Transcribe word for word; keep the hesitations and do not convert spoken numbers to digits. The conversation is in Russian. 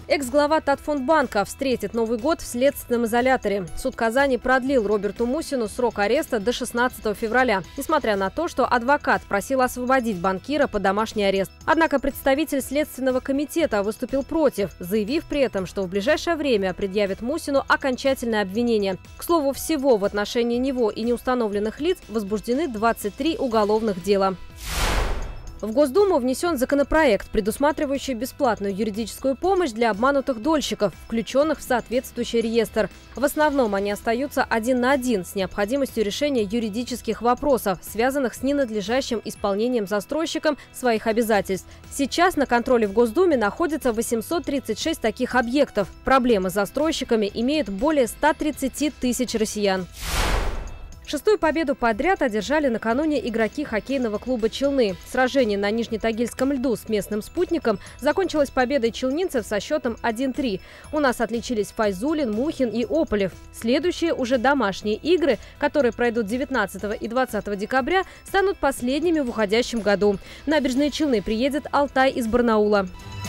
Экс-глава Татфондбанка встретит Новый год в следственном изоляторе. Суд Казани продлил Роберту Мусину срок ареста до шестнадцатого февраля, несмотря на то, что адвокат просил освободить банкира под домашний арест. Однако представитель Следственного комитета выступил против, заявив при этом, что в ближайшее время предъявит Мусину окончательное обвинение. К слову, всего в отношении него и неустановленных лиц возбуждены двадцать три уголовных дела. В Госдуму внесен законопроект, предусматривающий бесплатную юридическую помощь для обманутых дольщиков, включенных в соответствующий реестр. В основном они остаются один на один с необходимостью решения юридических вопросов, связанных с ненадлежащим исполнением застройщиком своих обязательств. Сейчас на контроле в Госдуме находится восемьсот тридцать шесть таких объектов. Проблемы с застройщиками имеют более ста тридцати тысяч россиян. Шестую победу подряд одержали накануне игроки хоккейного клуба «Челны». Сражение на Нижнетагильском льду с местным спутником закончилось победой челнинцев со счетом один-три. У нас отличились Файзулин, Мухин и Ополев. Следующие уже домашние игры, которые пройдут девятнадцатого и двадцатого декабря, станут последними в уходящем году. В Набережные Челны приедет Алтай из Барнаула.